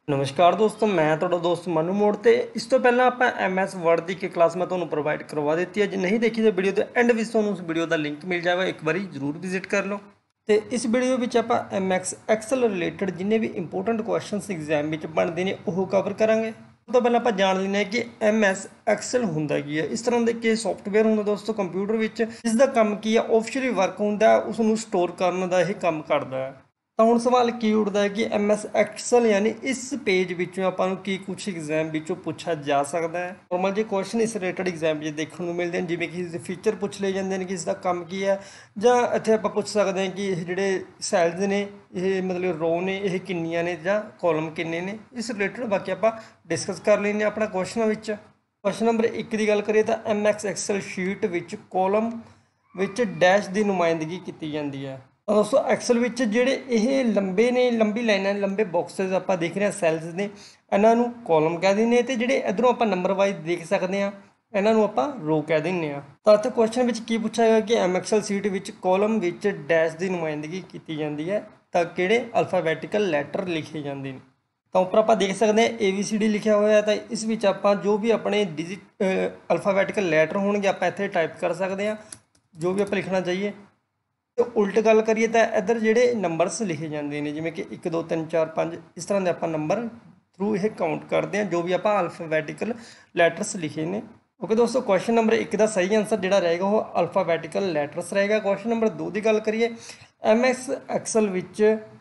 नमस्कार दोस्तों, मैं ਤੁਹਾਡਾ ਦੋਸਤ ਮਨੂ ਮੋੜ ਤੇ ਇਸ ਤੋਂ ਪਹਿਲਾਂ ਆਪਾਂ MS ਵਰਡ ਦੀ ਇੱਕ ਕਲਾਸ ਮੈਂ ਤੁਹਾਨੂੰ ਪ੍ਰੋਵਾਈਡ ਕਰਵਾ ਦਿੱਤੀ ਹੈ। ਜੇ ਨਹੀਂ ਦੇਖੀ ਤਾਂ ਵੀਡੀਓ ਦੇ ਐਂਡ ਵਿੱਚ ਤੁਹਾਨੂੰ ਉਸ ਵੀਡੀਓ ਦਾ ਲਿੰਕ ਮਿਲ ਜਾਵੇਗਾ, ਇੱਕ ਵਾਰੀ ਜ਼ਰੂਰ ਵਿਜ਼ਿਟ ਕਰ ਲਓ। ਤੇ ਇਸ ਵੀਡੀਓ ਵਿੱਚ ਆਪਾਂ MS ਐਕਸਲ ਰਿਲੇਟਡ ਜਿੰਨੇ ਵੀ ਇੰਪੋਰਟੈਂਟ ਕੁਐਸਚਨਸ ਐਗਜ਼ਾਮ ਵਿੱਚ ਬਣਦੇ ਨੇ ਉਹ ਕਵਰ ਕਰਾਂਗੇ। ਸਭ ਤੋਂ ਪਹਿਲਾਂ ਆਪਾਂ ਜਾਣ ਲੈਂਦੇ ਹਾਂ ਕਿ MS ਐਕਸਲ ਹੁੰਦਾ ਕੀ ਹੈ। ਇਸ ਤਰ੍ਹਾਂ ਦੇ ਕਿ ਸੌਫਟਵੇਅਰ ਹੁੰਦਾ ਦੋਸਤੋ ਕੰਪਿਊਟਰ ਵਿੱਚ, ਇਸ ਦਾ ਕੰਮ ਕੀ ਹੈ, ਆਫੀਸ਼ੀਅਲੀ ਵਰਕ ਹੁੰਦਾ, ਉਸ ਨੂੰ ਸਟੋਰ ਕਰਨ ਦਾ ਇਹ ਕੰਮ ਕਰਦਾ ਹੈ। ਤਾਂ ਹੁਣ ਸਵਾਲ ਕੀ ਉੱਠਦਾ ਹੈ ਕਿ MS ਐਕਸਲ ਯਾਨੀ ਇਸ ਪੇਜ ਵਿੱਚੋਂ ਆਪਾਂ ਨੂੰ ਕੀ ਕੁਛ ਐਗਜ਼ਾਮ ਵਿੱਚੋਂ ਪੁੱਛਿਆ ਜਾ ਸਕਦਾ ਹੈ। ਨੋਰਮਲ ਜੇ ਕੁਐਸਚਨ ਇਸ ਰਿਲੇਟਡ ਐਗਜ਼ਾਮ ਵਿੱਚ ਦੇਖਣ ਨੂੰ ਮਿਲਦੇ ਨੇ, ਜਿਵੇਂ ਕਿ ਇਸਦੇ ਫੀਚਰ ਪੁੱਛ ਲਏ ਜਾਂਦੇ ਨੇ ਕਿ ਇਸ ਦਾ ਕੰਮ ਕੀ ਹੈ, ਜਾਂ ਇੱਥੇ ਆਪਾਂ ਪੁੱਛ ਸਕਦੇ ਹਾਂ ਕਿ ਇਹ ਜਿਹੜੇ ਸੈਲਜ਼ ਨੇ, ਇਹ ਮਤਲਬ ਰੋ ਨੇ, ਇਹ ਕਿੰਨੀਆਂ ਨੇ ਜਾਂ ਕਾਲਮ ਕਿੰਨੇ ਨੇ। ਇਸ ਰਿਲੇਟਡ ਬਾਕੀ ਆਪਾਂ ਡਿਸਕਸ ਕਰ ਲੈਂਦੇ ਹਾਂ ਆਪਣਾ ਕੁਐਸਚਨਾਂ ਵਿੱਚ। ਕੁਐਸਚਨ ਨੰਬਰ 1 ਦੀ ਗੱਲ ਕਰੀਏ ਤਾਂ MS ਐਕਸਲ ਸ਼ੀਟ ਵਿੱਚ ਕਾਲਮ ਵਿੱਚ ਡੈਸ਼ ਦੀ ਨੁਮਾਇੰਦਗੀ ਕੀਤੀ ਜਾਂਦੀ ਹੈ। ਦੋਸਤੋ ਐਕਸਲ ਵਿੱਚ ਜਿਹੜੇ ਇਹ ਲੰਬੇ ਨੇ, ਲੰਬੀ ਲਾਈਨਾਂ, ਲੰਬੇ ਬਾਕਸਿਸ ਆਪਾਂ ਦੇਖ ਰਹੇ ਹਾਂ ਸੈਲਸ ਨੇ, ਇਹਨਾਂ ਨੂੰ ਕਾਲਮ ਕਹਿ ਦਿੰਦੇ ਹਾਂ। ਤੇ ਜਿਹੜੇ ਇਧਰੋਂ ਆਪਾਂ ਨੰਬਰ ਵਾਈਜ਼ ਦੇਖ ਸਕਦੇ ਹਾਂ ਇਹਨਾਂ ਨੂੰ ਆਪਾਂ ਰੋ ਕਹਿ ਦਿੰਦੇ ਹਾਂ। ਤਾਂ ਇੱਥੇ ਕੁਐਸਚਨ ਵਿੱਚ ਕੀ ਪੁੱਛਿਆ ਗਿਆ ਕਿ ਐਕਸਲ ਸ਼ੀਟ ਵਿੱਚ ਕਾਲਮ ਵਿੱਚ ਡੈਸ਼ ਦੀ ਨੁਮਾਇੰਦਗੀ ਕੀਤੀ ਜਾਂਦੀ ਹੈ ਤਾਂ ਕਿਹੜੇ ਅਲਫਾਬੈਟੀਕਲ ਲੈਟਰ ਲਿਖੇ ਜਾਂਦੇ ਨੇ। ਤਾਂ ਉੱਪਰ ਆਪਾਂ ਦੇਖ ਸਕਦੇ ਹਾਂ ABCD ਲਿਖਿਆ ਹੋਇਆ, ਤਾਂ ਇਸ ਵਿੱਚ ਆਪਾਂ ਜੋ ਵੀ ਆਪਣੇ ਡਿਜਿਟ ਅਲਫਾਬੈਟੀਕਲ ਲੈਟਰ ਹੋਣਗੇ ਆਪਾਂ ਇੱਥੇ ਟਾਈਪ ਕਰ ਸਕਦੇ ਹਾਂ, ਜੋ ਵੀ ਆਪਾਂ ਲਿਖਣਾ ਚਾਹੀਏ। ਤੇ ਉਲਟ ਗੱਲ ਕਰੀਏ ਤਾਂ ਇੱਧਰ ਜਿਹੜੇ ਨੰਬਰਸ ਲਿਖੇ ਜਾਂਦੇ ਨੇ, ਜਿਵੇਂ ਕਿ 1 2 3 4 5, ਇਸ ਤਰ੍ਹਾਂ ਦੇ ਆਪਾਂ ਨੰਬਰ ਥਰੂ ਇਹ ਕਾਊਂਟ ਕਰਦੇ ਹਾਂ ਜੋ ਵੀ ਆਪਾਂ ਅਲਫਾਬੈਟੀਕਲ ਲੈਟਰਸ ਲਿਖੇ ਨੇ। ਓਕੇ ਦੋਸਤੋ, ਕੁਐਸਚਨ ਨੰਬਰ 1 ਦਾ ਸਹੀ ਆਨਸਰ ਜਿਹੜਾ ਰਹੇਗਾ ਉਹ ਅਲਫਾਬੈਟੀਕਲ ਲੈਟਰਸ ਰਹੇਗਾ। ਕੁਐਸਚਨ ਨੰਬਰ 2 ਦੀ ਗੱਲ ਕਰੀਏ, MS ਐਕਸਲ ਵਿੱਚ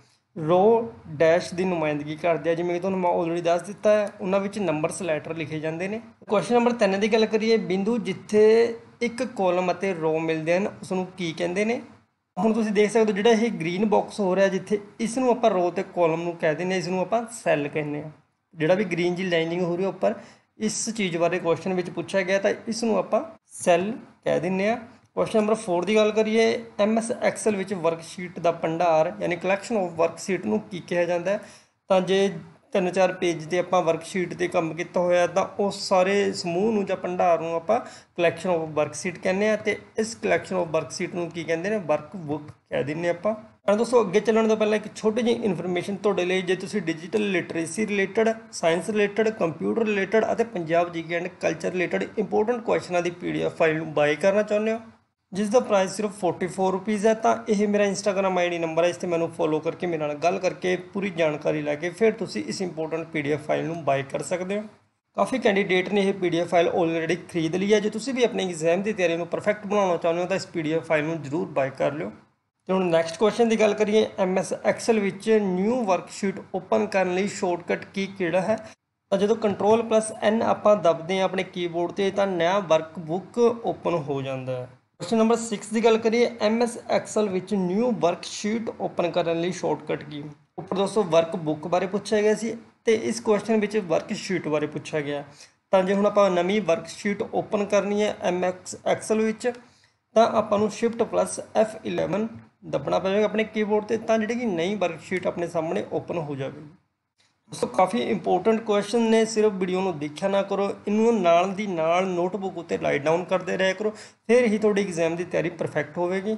ਰੋ ਡੈਸ਼ ਦੀ ਨੁਮਾਇੰਦਗੀ ਕਰਦੇ ਆ, ਜਿਵੇਂ ਕਿ ਤੁਹਾਨੂੰ ਮੈਂ ਆਲਰੇਡੀ ਦੱਸ ਦਿੱਤਾ ਹੈ, ਉਹਨਾਂ ਵਿੱਚ ਨੰਬਰਸ ਲੈਟਰ ਲਿਖੇ ਜਾਂਦੇ ਨੇ। ਕੁਐਸਚਨ ਨੰਬਰ 3 ਦੀ ਗੱਲ ਕਰੀਏ, ਬਿੰਦੂ ਜਿੱਥੇ ਇੱਕ ਕਾਲਮ ਅਤੇ ਰੋ ਮਿਲਦੇ ਹਨ ਉਸ ਨੂੰ ਕੀ ਕਹਿੰਦੇ ਨੇ। ਹੁਣ ਤੁਸੀਂ ਦੇਖ ਸਕਦੇ ਹੋ ਜਿਹੜਾ ਇਹ ਗ੍ਰੀਨ ਬਾਕਸ ਹੋ ਰਿਹਾ ਜਿੱਥੇ, ਇਸ ਨੂੰ ਆਪਾਂ ਰੋ ਤੇ ਕਾਲਮ ਨੂੰ ਕਹਿ ਦਿੰਦੇ ਹਾਂ, ਇਸ ਨੂੰ ਆਪਾਂ ਸੈੱਲ ਕਹਿੰਦੇ ਹਾਂ। ਜਿਹੜਾ ਵੀ ਗ੍ਰੀਨ ਜੀ ਲਾਈਨਿੰਗ ਹੋ ਰਹੀ ਹੈ ਉੱਪਰ, ਇਸ ਚੀਜ਼ ਬਾਰੇ ਕੁਐਸਚਨ ਵਿੱਚ ਪੁੱਛਿਆ ਗਿਆ ਤਾਂ ਇਸ ਨੂੰ ਆਪਾਂ ਸੈੱਲ ਕਹਿ ਦਿੰਦੇ ਹਾਂ। ਕੁਐਸਚਨ ਨੰਬਰ 4 ਦੀ ਗੱਲ ਕਰੀਏ, MS ਐਕਸਲ ਵਿੱਚ ਵਰਕਸ਼ੀਟ ਦਾ ਭੰਡਾਰ ਯਾਨੀ ਕਲੈਕਸ਼ਨ ਆਫ ਵਰਕਸ਼ੀਟ ਨੂੰ ਕੀ ਕਿਹਾ ਜਾਂਦਾ ਹੈ। ਤਾਂ ਜੇ 3-4 ਪੇਜ 'ਤੇ ਆਪਾਂ ਵਰਕਸ਼ੀਟ 'ਤੇ ਕੰਮ ਕੀਤਾ ਹੋਇਆ ਤਾਂ ਉਸ ਸਾਰੇ ਸਮੂਹ ਨੂੰ ਜਾਂ ਭੰਡਾਰ ਨੂੰ ਆਪਾਂ ਕਲੈਕਸ਼ਨ ਆਫ ਵਰਕਸ਼ੀਟ ਕਹਿੰਦੇ ਹਾਂ। ਅਤੇ ਇਸ ਕਲੈਕਸ਼ਨ ਆਫ ਵਰਕਸ਼ੀਟ ਨੂੰ ਕੀ ਕਹਿੰਦੇ ਨੇ, ਵਰਕ ਬੁੱਕ ਕਹਿ ਦਿੰਦੇ ਆਪਾਂ। ਤਾਂ ਦੋਸਤੋ ਅੱਗੇ ਚੱਲਣ ਤੋਂ ਪਹਿਲਾਂ ਇੱਕ ਛੋਟੀ ਜਿਹੀ ਇਨਫੋਰਮੇਸ਼ਨ ਤੁਹਾਡੇ ਲਈ, ਜੇ ਤੁਸੀਂ digital literacy related, science related, computer related ਅਤੇ Punjab GK and culture related important ਕੁਐਸਚਨਾਂ ਦੀ PDF ਫਾਈਲ ਨੂੰ ਬਾਏ ਕਰਨਾ ਚਾਹੁੰਦੇ ਹੋ, ਜਿਸ ਦਾ ਪ੍ਰਾਈਸ ਸਿਰਫ 44 ਰੁਪੀज़ ਹੈ, ਤਾਂ ਇਹ ਮੇਰਾ ਇੰਸਟਾਗ੍ਰਾਮ ID ਨੰਬਰ ਹੈ। ਇਸ 'ਤੇ ਮੈਨੂੰ ਫੋਲੋ ਕਰਕੇ ਮੇਰੇ ਨਾਲ ਗੱਲ ਕਰਕੇ ਪੂਰੀ ਜਾਣਕਾਰੀ ਲੈ ਕੇ ਫਿਰ ਤੁਸੀਂ ਇਸ ਇੰਪੋਰਟੈਂਟ PDF ਫਾਈਲ ਨੂੰ ਬਾਏ ਕਰ ਸਕਦੇ ਹੋ। ਕਾਫੀ ਕੈਂਡੀਡੇਟ ਨੇ ਇਹ PDF ਫਾਈਲ ਆਲਰੇਡੀ ਖਰੀਦ ਲਈ ਹੈ। ਜੇ ਤੁਸੀਂ ਵੀ ਆਪਣੇ ਐਗਜ਼ਾਮ ਦੀ ਤਿਆਰੀ ਨੂੰ ਪਰਫੈਕਟ ਬਣਾਉਣਾ ਚਾਹੁੰਦੇ ਹੋ ਤਾਂ ਇਸ PDF ਫਾਈਲ ਨੂੰ ਜ਼ਰੂਰ ਬਾਏ ਕਰ ਲਿਓ। ਤੇ ਹੁਣ ਨੈਕਸਟ ਕੁਐਸਚਨ ਦੀ ਗੱਲ ਕਰੀਏ, MS ਐਕਸਲ ਵਿੱਚ ਨਿਊ ਵਰਕਸ਼ੀਟ ਓਪਨ ਕਰਨ ਲਈ ਸ਼ਾਰਟਕਟ ਕੀ ਕਿਹੜਾ ਹੈ। ਤਾਂ ਜਦੋਂ Ctrl+N ਆਪਾਂ ਦਬਦੇ ਹਾਂ ਆਪਣੇ ਕੀਬੋਰਡ 'ਤੇ ਤਾਂ ਨया ਵਰਕ ਬੁੱਕ ਓਪਨ ਹੋ ਜਾਂਦਾ ਹੈ। ਕੁਐਸਚਨ ਨੰਬਰ 6 ਦੀ ਗੱਲ ਕਰੀਏ, MS ਐਕਸਲ ਵਿੱਚ ਨਿਊ ਵਰਕਸ਼ੀਟ ਓਪਨ ਕਰਨ ਲਈ ਸ਼ਾਰਟਕਟ ਕੀ। ਉੱਪਰ ਦੋਸਤੋ ਵਰਕ ਬੁੱਕ ਬਾਰੇ ਪੁੱਛਿਆ ਗਿਆ ਸੀ ਤੇ ਇਸ ਕੁਐਸਚਨ ਵਿੱਚ ਵਰਕਸ਼ੀਟ ਬਾਰੇ ਪੁੱਛਿਆ ਗਿਆ। ਤਾਂ ਜੇ ਹੁਣ ਆਪਾਂ ਨਵੀਂ ਵਰਕਸ਼ੀਟ ਓਪਨ ਕਰਨੀ ਹੈ MS ਐਕਸਲ ਵਿੱਚ ਤਾਂ ਆਪਾਂ ਨੂੰ Shift+F11 ਦੱਬਣਾ ਪਵੇਗਾ ਆਪਣੇ ਕੀਬੋਰਡ 'ਤੇ, ਤਾਂ ਜਿਹੜੀ ਕਿ ਨਈ ਵਰਕਸ਼ੀਟ ਆਪਣੇ ਸਾਹਮਣੇ ਓਪਨ ਹੋ ਜਾਵੇਗੀ। ਦੋਸਤੋ ਕਾਫੀ ਇੰਪੋਰਟੈਂਟ ਕੁਐਸਚਨ ਨੇ, ਸਿਰਫ ਵੀਡੀਓ ਨੂੰ ਦੇਖਿਆ ਨਾ ਕਰੋ, ਇਹਨੂੰ ਨਾਲ ਦੀ ਨਾਲ ਨੋਟਬੁੱਕ ਉੱਤੇ ਰਾਈਟ ਡਾਊਨ ਕਰਦੇ ਰਿਹਾ ਕਰੋ, ਫਿਰ ਹੀ ਤੁਹਾਡੀ ਐਗਜ਼ਾਮ ਦੀ ਤਿਆਰੀ ਪਰਫੈਕਟ ਹੋਵੇਗੀ।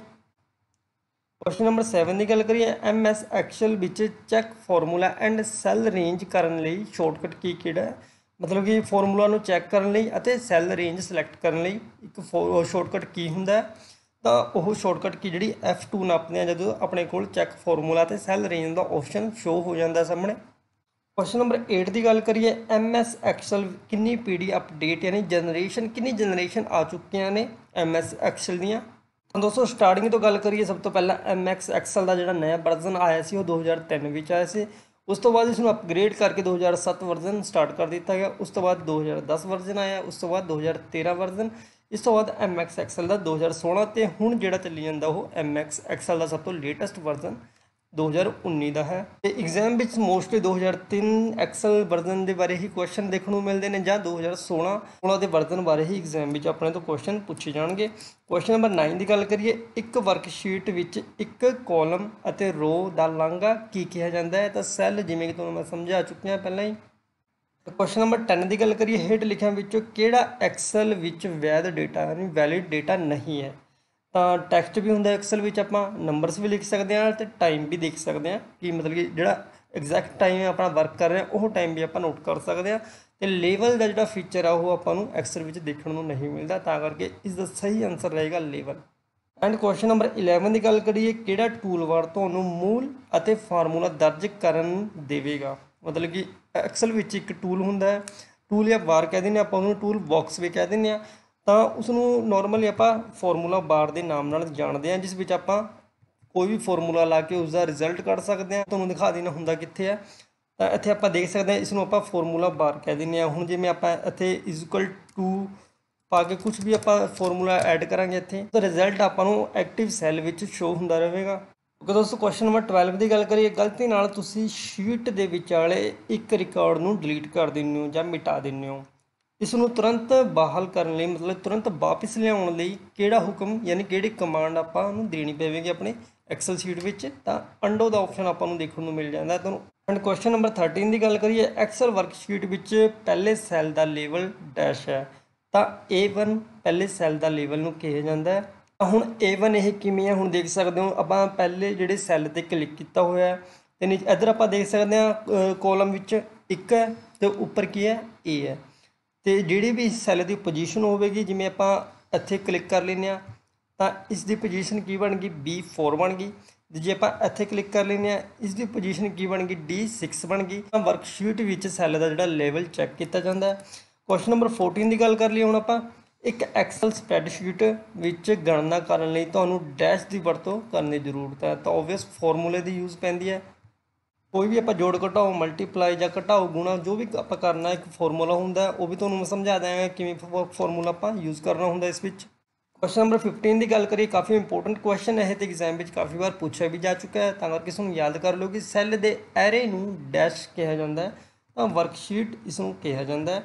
ਕੁਐਸਚਨ ਨੰਬਰ 7 ਦੀ ਗੱਲ ਕਰੀਏ, MS ਐਕਸਲ ਵਿੱਚ check formula and cell range ਕਰਨ ਲਈ ਸ਼ਾਰਟਕਟ ਕੀ ਕਿਹੜਾ ਹੈ। ਮਤਲਬ ਕਿ ਫਾਰਮੂਲਾ ਨੂੰ ਚੈੱਕ ਕਰਨ ਲਈ ਅਤੇ ਸੈੱਲ ਰੇਂਜ ਸਿਲੈਕਟ ਕਰਨ ਲਈ ਇੱਕ ਸ਼ਾਰਟਕਟ ਕੀ ਹੁੰਦਾ ਹੈ। ਤਾਂ ਉਹ ਸ਼ਾਰਟਕਟ ਕੀ ਜਿਹੜੀ F2 ਨਾਪਦੇ ਹਾਂ ਜਦੋਂ ਆਪਣੇ ਕੋਲ ਚੈੱਕ ਫਾਰਮੂਲਾ ਅਤੇ ਸੈੱਲ ਰੇਂਜ ਦਾ ਆਪਸ਼ਨ ਸ਼ੋ ਹੋ ਜਾਂਦਾ ਸਾਹਮਣੇ। ਕੁਐਸਚਨ ਨੰਬਰ 8 ਦੀ ਗੱਲ ਕਰੀਏ, MS ਐਕਸਲ ਕਿੰਨੀ PD ਅਪਡੇਟ ਯਾਨੀ ਕਿੰਨੀ ਜਨਰੇਸ਼ਨ ਆ ਚੁੱਕੀਆਂ ਨੇ MS ਐਕਸਲ ਦੀਆਂ। ਤਾਂ ਦੋਸਤੋ ਸਟਾਰਟਿੰਗ ਤੋਂ ਗੱਲ ਕਰੀਏ, ਸਭ ਤੋਂ ਪਹਿਲਾਂ MS ਐਕਸਲ ਦਾ ਜਿਹੜਾ ਨया ਵਰਜ਼ਨ ਆਇਆ ਸੀ ਉਹ 2003 ਵਿੱਚ ਆਇਆ ਸੀ। ਉਸ ਤੋਂ ਬਾਅਦ ਇਸ ਨੂੰ ਅਪਗ੍ਰੇਡ ਕਰਕੇ 2007 ਵਰਜ਼ਨ ਸਟਾਰਟ ਕਰ ਦਿੱਤਾ ਗਿਆ। ਉਸ ਤੋਂ ਬਾਅਦ 2010 ਵਰਜ਼ਨ ਆਇਆ, ਉਸ ਤੋਂ ਬਾਅਦ 2013 ਵਰਜ਼ਨ, ਇਸ ਤੋਂ ਬਾਅਦ MS ਐਕਸਲ ਦਾ 2016 ਅਤੇ ਹੁਣ ਜਿਹੜਾ ਚੱਲੀ ਜਾਂਦਾ ਉਹ MS ਐਕਸਲ ਦਾ ਸਭ ਤੋਂ ਲੇਟੈਸਟ ਵਰਜ਼ਨ 2019 ਦਾ ਹੈ। ਤੇ ਐਗਜ਼ਾਮ ਵਿੱਚ ਮੋਸਟਲੀ 2003 ਐਕਸਲ ਵਰਜ਼ਨ ਦੇ ਬਾਰੇ ਹੀ ਕੁਐਸਚਨ ਦੇਖਣ ਨੂੰ ਮਿਲਦੇ ਨੇ, ਜਾਂ 2016 ਦੇ ਵਰਜ਼ਨ ਬਾਰੇ ਹੀ ਐਗਜ਼ਾਮ ਵਿੱਚ ਆਪਣੇ ਤੋਂ ਕੁਐਸਚਨ ਪੁੱਛੇ ਜਾਣਗੇ। ਕੁਐਸਚਨ ਨੰਬਰ 9 ਦੀ ਗੱਲ ਕਰੀਏ, ਇੱਕ ਵਰਕਸ਼ੀਟ ਵਿੱਚ ਇੱਕ ਕਾਲਮ ਅਤੇ ਰੋ ਦਾ ਲਾਂਘਾ ਕੀ ਕਿਹਾ ਜਾਂਦਾ ਹੈ। ਤਾਂ ਸੈੱਲ, ਜਿਵੇਂ ਕਿ ਤੁਹਾਨੂੰ ਮੈਂ ਸਮਝਾ ਚੁੱਕਿਆ ਪਹਿਲਾਂ ਹੀ। ਕੁਐਸਚਨ ਨੰਬਰ 10 ਦੀ ਗੱਲ ਕਰੀਏ, ਹੇਠ ਲਿਖਿਆਂ ਵਿੱਚੋਂ ਕਿਹੜਾ ਐਕਸਲ ਵਿੱਚ ਵੈਧ ਡੇਟਾ ਯਾਨੀ ਵੈਲਿਡ ਡੇਟਾ ਨਹੀਂ ਹੈ। ਤਾਂ ਟੈਕਸਟ ਵੀ ਹੁੰਦਾ ਐਕਸਲ ਵਿੱਚ, ਆਪਾਂ ਨੰਬਰਸ ਵੀ ਲਿਖ ਸਕਦੇ ਹਾਂ ਅਤੇ ਟਾਈਮ ਵੀ ਦੇਖ ਸਕਦੇ ਹਾਂ ਕਿ ਮਤਲਬ ਕਿ ਜਿਹੜਾ ਐਗਜ਼ੈਕਟ ਟਾਈਮ ਆਪਣਾ ਵਰਕ ਕਰ ਰਹੇ ਹਾਂ ਉਹ ਟਾਈਮ ਵੀ ਆਪਾਂ ਨੋਟ ਕਰ ਸਕਦੇ ਹਾਂ। ਤੇ ਲੈਵਲ ਦਾ ਜਿਹੜਾ ਫੀਚਰ ਆ ਉਹ ਆਪਾਂ ਨੂੰ ਐਕਸਲ ਵਿੱਚ ਦੇਖਣ ਨੂੰ ਨਹੀਂ ਮਿਲਦਾ, ਤਾਂ ਕਰਕੇ ਇਸ ਦਾ ਸਹੀ ਆਨਸਰ ਰਹੇਗਾ ਲੈਵਲ। ਐਂਡ ਕੁਐਸਚਨ ਨੰਬਰ 11 ਦੀ ਗੱਲ ਕਰੀਏ, ਕਿਹੜਾ ਟੂਲਬਾਰ ਤੁਹਾਨੂੰ ਮੂਲ ਅਤੇ ਫਾਰਮੂਲਾ ਦਰਜ ਕਰਨ ਦੇਵੇਗਾ। ਮਤਲਬ ਕਿ ਐਕਸਲ ਵਿੱਚ ਇੱਕ ਟੂਲ ਹੁੰਦਾ ਹੈ, ਟੂਲ ਜਾਂ ਬਾਰ ਕਹਿ ਦਿੰਦੇ ਆਪਾਂ ਉਹਨੂੰ, ਟੂਲ ਬਾਕਸ ਵੀ ਕਹਿ ਦਿੰਦੇ ਹਾਂ। ਤਾਂ ਉਸ ਨੂੰ ਨੋਰਮਲੀ ਆਪਾਂ ਫਾਰਮੂਲਾ ਬਾਰ ਦੇ ਨਾਮ ਨਾਲ ਜਾਣਦੇ ਹਾਂ, ਜਿਸ ਵਿੱਚ ਆਪਾਂ ਕੋਈ ਵੀ ਫਾਰਮੂਲਾ ਲਾ ਕੇ ਉਸ ਦਾ ਰਿਜ਼ਲਟ ਕੱਢ ਸਕਦੇ ਹਾਂ। ਤੁਹਾਨੂੰ ਦਿਖਾ ਦੇਣਾ ਹੁੰਦਾ ਕਿੱਥੇ ਹੈ, ਤਾਂ ਇੱਥੇ ਆਪਾਂ ਦੇਖ ਸਕਦੇ ਹਾਂ, ਇਸ ਨੂੰ ਆਪਾਂ ਫਾਰਮੂਲਾ ਬਾਰ ਕਹਿ ਦਿੰਦੇ ਹਾਂ। ਹੁਣ ਜਿਵੇਂ ਆਪਾਂ ਇੱਥੇ ਇਜ਼ਕਲ ਟੂ ਪਾ ਕੇ ਕੁਝ ਵੀ ਆਪਾਂ ਫਾਰਮੂਲਾ ਐਡ ਕਰਾਂਗੇ ਇੱਥੇ, ਤਾਂ ਰਿਜ਼ਲਟ ਆਪਾਂ ਨੂੰ ਐਕਟਿਵ ਸੈੱਲ ਵਿੱਚ ਸ਼ੋ ਹੁੰਦਾ ਰਹੇਗਾ। ਕਿਉਂਕਿ ਦੋਸਤੋ ਕੁਐਸਚਨ ਨੰਬਰ 12 ਦੀ ਗੱਲ ਕਰੀਏ, ਗਲਤੀ ਨਾਲ ਤੁਸੀਂ ਸ਼ੀਟ ਦੇ ਵਿਚਾਲੇ ਇੱਕ ਰਿਕਾਰਡ ਨੂੰ ਡਿਲੀਟ ਕਰ ਦਿੰਦੇ ਹੋ ਜਾਂ ਮਿਟਾ ਦਿੰਦੇ ਹੋ। ਇਸ ਨੂੰ ਤੁਰੰਤ ਬਹਾਲ ਕਰਨ ਲਈ, ਮਤਲਬ ਤੁਰੰਤ ਵਾਪਿਸ ਲਿਆਉਣ ਲਈ ਕਿਹੜਾ ਹੁਕਮ ਯਾਨੀ ਕਿਹੜੀ ਕਮਾਂਡ ਆਪਾਂ ਨੂੰ ਦੇਣੀ ਪਵੇਗੀ ਆਪਣੇ ਐਕਸਲ ਸ਼ੀਟ ਵਿੱਚ, ਤਾਂ ਅੰਡੋ ਦਾ ਆਪਸ਼ਨ ਆਪਾਂ ਨੂੰ ਦੇਖਣ ਨੂੰ ਮਿਲ ਜਾਂਦਾ ਤੁਹਾਨੂੰ। ਐਂਡ ਕੁਐਸਚਨ ਨੰਬਰ 13 ਦੀ ਗੱਲ ਕਰੀਏ, ਐਕਸਲ ਵਰਕਸ਼ੀਟ ਵਿੱਚ ਪਹਿਲੇ ਸੈੱਲ ਦਾ ਲੇਵਲ ਡੈਸ਼ ਹੈ, ਤਾਂ A1 ਪਹਿਲੇ ਸੈੱਲ ਦਾ ਲੇਵਲ ਨੂੰ ਕਿਹਾ ਜਾਂਦਾ ਹੈ। ਹੁਣ A1 ਇਹ ਕਿਵੇਂ ਹੈ, ਹੁਣ ਦੇਖ ਸਕਦੇ ਹੋ ਆਪਾਂ ਪਹਿਲੇ ਜਿਹੜੇ ਸੈੱਲ 'ਤੇ ਕਲਿੱਕ ਕੀਤਾ ਹੋਇਆ ਹੈ, ਤੇ ਇੱਧਰ ਆਪਾਂ ਦੇਖ ਸਕਦੇ ਹਾਂ ਕੋਲਮ ਵਿੱਚ 1 ਹੈ ਤੇ ਉੱਪਰ ਕੀ ਹੈ A ਹੈ। ਤੇ ਜਿਹੜੀ ਵੀ ਸੈੱਲ ਦੀ ਪੋਜੀਸ਼ਨ ਹੋਵੇਗੀ, ਜਿਵੇਂ ਆਪਾਂ ਇੱਥੇ ਕਲਿੱਕ ਕਰ ਲੈਂਦੇ ਹਾਂ ਤਾਂ ਇਸ ਦੀ ਪੋਜੀਸ਼ਨ ਕੀ ਬਣ ਗਈ B4 ਬਣ ਗਈ। ਜੇ ਆਪਾਂ ਇੱਥੇ ਕਲਿੱਕ ਕਰ ਲੈਂਦੇ ਹਾਂ, ਇਸ ਦੀ ਪੋਜੀਸ਼ਨ ਕੀ ਬਣ ਗਈ D6 ਬਣ ਗਈ। ਤਾਂ ਵਰਕਸ਼ੀਟ ਵਿੱਚ ਸੈੱਲ ਦਾ ਜਿਹੜਾ ਲੈਵਲ ਚੈੱਕ ਕੀਤਾ ਜਾਂਦਾ ਹੈ। ਕੁਐਸਚਨ ਨੰਬਰ 14 ਦੀ ਗੱਲ ਕਰ ਲਈਏ ਹੁਣ ਆਪਾਂ, ਇੱਕ ਐਕਸਲ ਸਪਰੈਡਸ਼ੀਟ ਵਿੱਚ ਗਣਨਾ ਕਰਨ ਲਈ ਤੁਹਾਨੂੰ ਡੈਸ਼ ਦੀ ਵਰਤੋਂ ਕਰਨ ਦੀ ਜ਼ਰੂਰਤ ਹੈ। ਤਾਂ ਓਬਵੀਅਸ ਫਾਰਮੂਲੇ ਦੀ ਯੂਜ਼ ਪੈਂਦੀ ਹੈ। ਕੋਈ ਵੀ ਆਪਾਂ ਜੋੜ ਘਟਾਓ, ਮਲਟੀਪਲਾਈ ਜਾਂ ਘਟਾਓ ਗੁਣਾ ਜੋ ਵੀ ਆਪਾਂ ਕਰਨਾ, ਇੱਕ ਫਾਰਮੂਲਾ ਹੁੰਦਾ, ਉਹ ਵੀ ਤੁਹਾਨੂੰ ਮੈਂ ਸਮਝਾ ਦਿਆਂਗਾ ਕਿਵੇਂ ਫਾਰਮੂਲਾ ਆਪਾਂ ਯੂਜ਼ ਕਰਨਾ ਹੁੰਦਾ ਇਸ ਵਿੱਚ। ਕੁਐਸਚਨ ਨੰਬਰ 15 ਦੀ ਗੱਲ ਕਰੀਏ, ਕਾਫੀ ਇੰਪੋਰਟੈਂਟ ਕੁਐਸਚਨ ਹੈ ਤੇ ਐਗਜ਼ਾਮ ਵਿੱਚ ਕਾਫੀ ਵਾਰ ਪੁੱਛਿਆ ਵੀ ਜਾ ਚੁੱਕਾ ਹੈ, ਤਾਂ ਕਰਕੇ ਇਸ ਨੂੰ ਯਾਦ ਕਰ ਲਓ ਕਿ ਸੈੱਲ ਦੇ ਐਰੇ ਨੂੰ ਡੈਸ਼ ਕਿਹਾ ਜਾਂਦਾ ਹੈ, ਤਾਂ ਵਰਕਸ਼ੀਟ ਇਸ ਨੂੰ ਕਿਹਾ ਜਾਂਦਾ ਹੈ।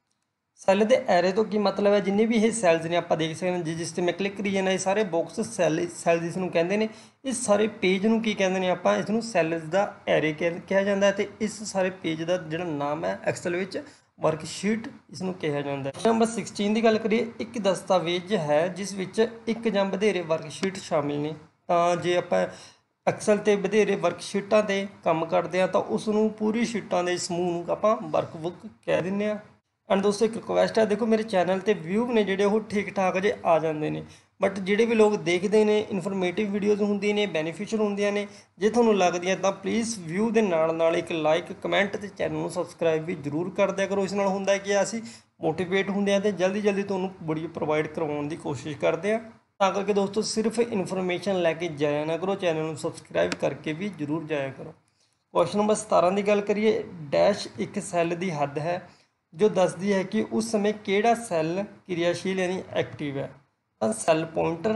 ਸੈੱਲ ਦੇ ਐਰੇ ਤੋਂ ਕੀ ਮਤਲਬ ਹੈ, ਜਿੰਨੇ ਵੀ ਇਹ ਸੈੱਲਸ ਨੇ ਆਪਾਂ ਦੇਖ ਸਕਦੇ ਹਾਂ, ਜਿਸ 'ਤੇ ਮੈਂ ਕਲਿੱਕ ਕਰੀ ਜਾਂਦਾ, ਇਹ ਸਾਰੇ ਬਾਕਸ ਸੈੱਲ ਇਸ ਨੂੰ ਕਹਿੰਦੇ ਨੇ। ਇਸ ਸਾਰੇ ਪੇਜ ਨੂੰ ਕੀ ਕਹਿੰਦੇ ਨੇ ਆਪਾਂ, ਇਸ ਨੂੰ ਸੈੱਲਸ ਦਾ ਐਰੇ ਕਿਹਾ ਜਾਂਦਾ ਹੈ। ਤੇ ਇਸ ਸਾਰੇ ਪੇਜ ਦਾ ਜਿਹੜਾ ਨਾਮ ਹੈ ਐਕਸਲ ਵਿੱਚ ਵਰਕਸ਼ੀਟ ਇਸ ਨੂੰ ਕਿਹਾ ਜਾਂਦਾ ਹੈ। ਨੰਬਰ 16 ਦੀ ਗੱਲ ਕਰੀਏ, ਇੱਕ ਦਸਤਾਵੇਜ਼ ਹੈ ਜਿਸ ਵਿੱਚ ਇੱਕ ਜਾਂ ਵਧੇਰੇ ਵਰਕਸ਼ੀਟ ਸ਼ਾਮਿਲ ਨੇ। ਤਾਂ ਜੇ ਆਪਾਂ ਐਕਸਲ 'ਤੇ ਵਧੇਰੇ ਵਰਕਸ਼ੀਟਾਂ 'ਤੇ ਕੰਮ ਕਰਦੇ ਹਾਂ ਤਾਂ ਉਸ ਨੂੰ ਪੂਰੀ ਸ਼ੀਟਾਂ ਦੇ ਸਮੂਹ ਨੂੰ ਆਪਾਂ ਵਰਕਬੁੱਕ ਕਹਿ ਦਿੰਦੇ ਹਾਂ। ਐਂਡ ਦੋਸਤੋ ਇੱਕ ਰਿਕੁਐਸਟ ਹੈ, ਦੇਖੋ ਮੇਰੇ ਚੈਨਲ 'ਤੇ ਵਿਊ ਨੇ ਜਿਹੜੇ ਉਹ ਠੀਕ ਠਾਕ ਜੇ ਆ ਜਾਂਦੇ ਨੇ, ਬਟ ਜਿਹੜੇ ਵੀ ਲੋਕ ਦੇਖਦੇ ਨੇ ਇਨਫੋਰਮੇਟਿਵ ਵੀਡੀਓਜ਼ ਹੁੰਦੀਆਂ ਨੇ, ਬੈਨੀਫਿਸ਼ੀਅਲ ਹੁੰਦੀਆਂ ਨੇ। ਜੇ ਤੁਹਾਨੂੰ ਲੱਗਦੀਆਂ ਤਾਂ ਪਲੀਜ਼ ਵਿਊ ਦੇ ਨਾਲ ਨਾਲ ਇੱਕ ਲਾਈਕ, ਕਮੈਂਟ ਅਤੇ ਚੈਨਲ ਨੂੰ ਸਬਸਕ੍ਰਾਈਬ ਵੀ ਜ਼ਰੂਰ ਕਰ ਦਿਆ ਕਰੋ। ਇਸ ਨਾਲ ਹੁੰਦਾ ਕਿ ਅਸੀਂ ਮੋਟੀਵੇਟ ਹੁੰਦੇ ਹਾਂ ਅਤੇ ਜਲਦੀ ਤੁਹਾਨੂੰ ਵੀਡੀਓ ਪ੍ਰੋਵਾਈਡ ਕਰਵਾਉਣ ਦੀ ਕੋਸ਼ਿਸ਼ ਕਰਦੇ ਹਾਂ। ਤਾਂ ਕਰਕੇ ਦੋਸਤੋ ਸਿਰਫ ਇਨਫੋਰਮੇਸ਼ਨ ਲੈ ਕੇ ਜਾਇਆ ਨਾ ਕਰੋ, ਚੈਨਲ ਨੂੰ ਸਬਸਕ੍ਰਾਈਬ ਕਰਕੇ ਵੀ ਜ਼ਰੂਰ ਜਾਇਆ ਕਰੋ। ਕੁਐਸਚਨ ਨੰਬਰ 17 ਦੀ ਗੱਲ ਕਰੀਏ, ਡੈਸ਼ ਇੱਕ ਸੈੱਲ ਦੀ ਹੱਦ ਹੈ ਜੋ ਦੱਸਦੀ ਹੈ ਕਿ ਉਸ ਸਮੇਂ ਕਿਹੜਾ ਸੈੱਲ ਕਿਰਿਆਸ਼ੀਲ ਯਾਨੀ ਐਕਟਿਵ ਹੈ। ਤਾਂ ਸੈੱਲ ਪੁਆਇੰਟਰ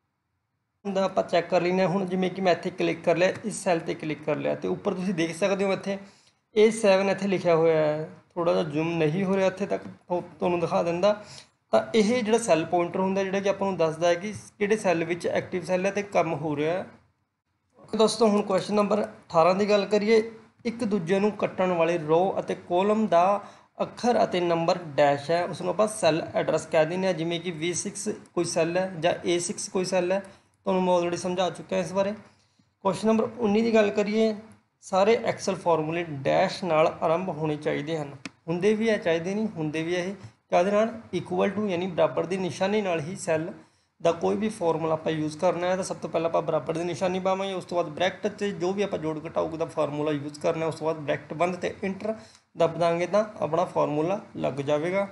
ਹੁੰਦਾ ਆਪਾਂ ਚੈੱਕ ਕਰ ਲੈਂਦੇ ਹਾਂ। ਹੁਣ ਜਿਵੇਂ ਕਿ ਮੈਂ ਇੱਥੇ ਕਲਿੱਕ ਕਰ ਲਿਆ, ਇਸ ਸੈੱਲ 'ਤੇ ਕਲਿੱਕ ਕਰ ਲਿਆ, ਅਤੇ ਉੱਪਰ ਤੁਸੀਂ ਦੇਖ ਸਕਦੇ ਹੋ ਇੱਥੇ A7 ਇੱਥੇ ਲਿਖਿਆ ਹੋਇਆ ਹੈ। ਥੋੜ੍ਹਾ ਜਿਹਾ ਜ਼ੂਮ ਨਹੀਂ ਹੋ ਰਿਹਾ ਇੱਥੇ ਤੱਕ, ਤੁਹਾਨੂੰ ਦਿਖਾ ਦਿੰਦਾ। ਤਾਂ ਇਹ ਜਿਹੜਾ ਸੈੱਲ ਪੁਆਇੰਟਰ ਹੁੰਦਾ, ਜਿਹੜਾ ਕਿ ਆਪਾਂ ਨੂੰ ਦੱਸਦਾ ਹੈ ਕਿ ਕਿਹੜੇ ਸੈੱਲ ਵਿੱਚ ਐਕਟਿਵ ਸੈੱਲ ਹੈ ਅਤੇ ਕੰਮ ਹੋ ਰਿਹਾ ਹੈ। ਦੋਸਤੋ ਹੁਣ ਕੁਐਸਚਨ ਨੰਬਰ 18 ਦੀ ਗੱਲ ਕਰੀਏ, ਇੱਕ ਦੂਜੇ ਨੂੰ ਕੱਟਣ ਵਾਲੇ ਰੋ ਅਤੇ ਕੋਲਮ ਦਾ ਅੱਖਰ ਅਤੇ ਨੰਬਰ ਡੈਸ਼ ਹੈ, ਉਸ ਨੂੰ ਆਪਾਂ ਸੈੱਲ ਐਡਰੈਸ ਕਹਿ ਦਿੰਦੇ ਹਾਂ। ਜਿਵੇਂ ਕਿ V6 ਕੋਈ ਸੈੱਲ ਹੈ ਜਾਂ A6 ਕੋਈ ਸੈੱਲ ਹੈ, ਤੁਹਾਨੂੰ ਮੈਂ ਆਲਰੇਡੀ ਸਮਝਾ ਚੁੱਕਾ ਇਸ ਬਾਰੇ। ਕੁਐਸਚਨ ਨੰਬਰ 19 ਦੀ ਗੱਲ ਕਰੀਏ, ਸਾਰੇ ਐਕਸਲ ਫਾਰਮੂਲੇ ਡੈਸ਼ ਨਾਲ ਆਰੰਭ ਹੋਣੇ ਚਾਹੀਦੇ ਹਨ। ਹੁੰਦੇ ਵੀ ਹੈ, ਚਾਹੀਦੇ ਨਹੀਂ ਹੁੰਦੇ ਵੀ ਹੈ। ਇਹ ਕਾਹਦੇ ਨਾਲ, ਇਕੁਅਲ ਟੂ ਯਾਨੀ ਬਰਾਬਰ ਦੀ ਨਿਸ਼ਾਨੀ ਨਾਲ ਹੀ ਸੈੱਲ ਦਾ ਕੋਈ ਵੀ ਫਾਰਮੂਲਾ ਆਪਾਂ ਯੂਜ਼ ਕਰਨਾ ਹੈ। ਤਾਂ ਸਭ ਤੋਂ ਪਹਿਲਾਂ ਆਪਾਂ ਬਰਾਬਰ ਦੀ ਨਿਸ਼ਾਨੀ ਪਾਵਾਂਗੇ, ਉਸ ਤੋਂ ਬਾਅਦ ਬ੍ਰੈਕਟ 'ਤੇ ਜੋ ਵੀ ਆਪਾਂ ਜੋੜ ਘਟਾਊ ਦਾ ਫਾਰਮੂਲਾ ਯੂਜ਼ ਕਰਨਾ, ਉਸ ਤੋਂ ਬਾਅਦ ਬ੍ਰੈਕਟ ਬੰਦ ਅਤੇ ਇੰਟਰ ਦੱਬ ਦਾਂਗੇ ਤਾਂ ਆਪਣਾ ਫਾਰਮੂਲਾ ਲੱਗ ਜਾਵੇਗਾ।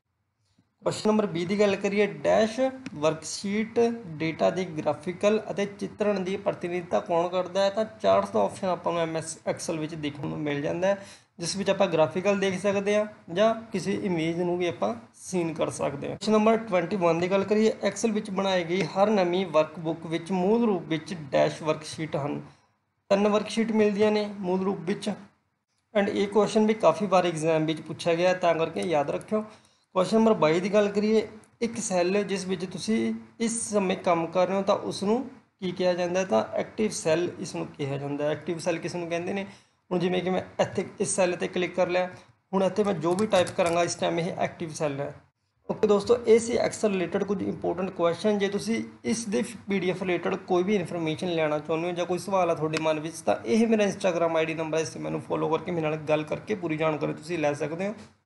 ਕੁਐਸਚਨ ਨੰਬਰ 20 ਦੀ ਗੱਲ ਕਰੀਏ, ਡੈਸ਼ ਵਰਕਸ਼ੀਟ ਡੇਟਾ ਦੀ ਗ੍ਰਾਫਿਕਲ ਅਤੇ ਚਿੱਤਰਣ ਦੀ ਪ੍ਰਤੀਨਿਧਤਾ ਕੌਣ ਕਰਦਾ ਹੈ। ਤਾਂ ਚਾਰਟਸ ਦਾ ਆਪਸ਼ਨ ਆਪਾਂ ਨੂੰ MS ਐਕਸਲ ਵਿੱਚ ਦੇਖਣ ਨੂੰ ਮਿਲ ਜਾਂਦਾ ਹੈ, ਜਿਸ ਵਿੱਚ ਆਪਾਂ ਗ੍ਰਾਫਿਕਲ ਦੇਖ ਸਕਦੇ ਹਾਂ ਜਾਂ ਕਿਸੇ ਇਮੇਜ ਨੂੰ ਵੀ ਆਪਾਂ ਸੀਨ ਕਰ ਸਕਦੇ ਹਾਂ। ਕੁਐਸਚਨ ਨੰਬਰ 21 ਦੀ ਗੱਲ ਕਰੀਏ, ਐਕਸਲ ਵਿੱਚ ਬਣਾਈ ਗਈ ਹਰ ਨਵੀਂ ਵਰਕਬੁੱਕ ਵਿੱਚ ਮੂਲ ਰੂਪ ਵਿੱਚ ਡੈਸ਼ ਵਰਕਸ਼ੀਟ ਹਨ। 3 ਵਰਕਸ਼ੀਟ ਮਿਲਦੀਆਂ ਨੇ ਮੂਲ ਰੂਪ ਵਿੱਚ। ਐਂਡ ਇਹ ਕੁਐਸਚਨ ਵੀ ਕਾਫੀ ਵਾਰ ਐਗਜ਼ਾਮ ਵਿੱਚ ਪੁੱਛਿਆ ਗਿਆ, ਤਾਂ ਕਰਕੇ ਯਾਦ ਰੱਖਿਓ। ਕੁਐਸਚਨ ਨੰਬਰ 22 ਦੀ ਗੱਲ ਕਰੀਏ, ਇੱਕ ਸੈੱਲ ਜਿਸ ਵਿੱਚ ਤੁਸੀਂ ਇਸ ਸਮੇਂ ਕੰਮ ਕਰ ਰਹੇ ਹੋ ਤਾਂ ਉਸ ਨੂੰ ਕੀ ਕਿਹਾ ਜਾਂਦਾ ਹੈ। ਤਾਂ ਐਕਟਿਵ ਸੈੱਲ ਇਸ ਨੂੰ ਕਿਹਾ ਜਾਂਦਾ ਹੈ। ਐਕਟਿਵ ਸੈੱਲ ਕਿਸ ਨੂੰ ਕਹਿੰਦੇ ਨੇ, ਹੁਣ ਜਿਵੇਂ ਕਿ ਮੈਂ ਇੱਥੇ ਇਸ ਸੈੱਲ 'ਤੇ ਕਲਿੱਕ ਕਰ ਲਿਆ, ਹੁਣ ਇੱਥੇ ਮੈਂ ਜੋ ਵੀ ਟਾਈਪ ਕਰਾਂਗਾ ਇਸ ਟਾਈਮ ਇਹ ਐਕਟਿਵ ਸੈੱਲ ਹੈ। ਓਕੇ ਦੋਸਤੋ, ਇਹ ਸੀ ਐਕਸਲ ਰਿਲੇਟਡ ਕੁਝ ਇੰਪੋਰਟੈਂਟ ਕੁਐਸਚਨ। ਜੇ ਤੁਸੀਂ ਇਸ ਦੇ PDF ਰਿਲੇਟਡ ਕੋਈ ਵੀ ਇਨਫੋਰਮੇਸ਼ਨ ਲੈਣਾ ਚਾਹੁੰਦੇ ਹੋ ਜਾਂ ਕੋਈ ਸਵਾਲ ਆ ਤੁਹਾਡੇ ਮਨ ਵਿੱਚ, ਤਾਂ ਇਹ ਮੇਰਾ ਇੰਸਟਾਗ੍ਰਾਮ ID ਨੰਬਰ ਹੈ, ਇਸ ਤੇ ਮੈਨੂੰ ਫੋਲੋ ਕਰਕੇ ਮੇਰੇ ਨਾਲ ਗੱਲ ਕਰਕੇ ਪੂਰੀ ਜਾਣਕਾਰੀ ਤੁਸੀਂ ਲੈ ਸਕਦੇ ਹੋ।